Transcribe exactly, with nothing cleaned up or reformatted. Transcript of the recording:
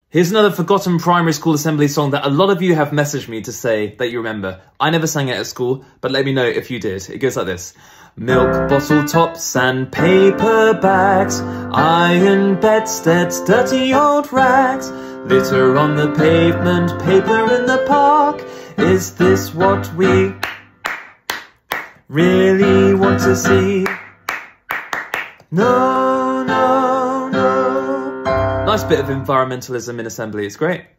Here's another forgotten primary school assembly song that a lot of you have messaged me to say that you remember. I never sang it at school, but let me know if you did. It goes like this. Milk bottle tops and paper bags, iron bedsteads, dirty old rags, litter on the pavement, paper in the park. Is this what we really want to see? No, no, no. Nice bit of environmentalism in assembly, it's great.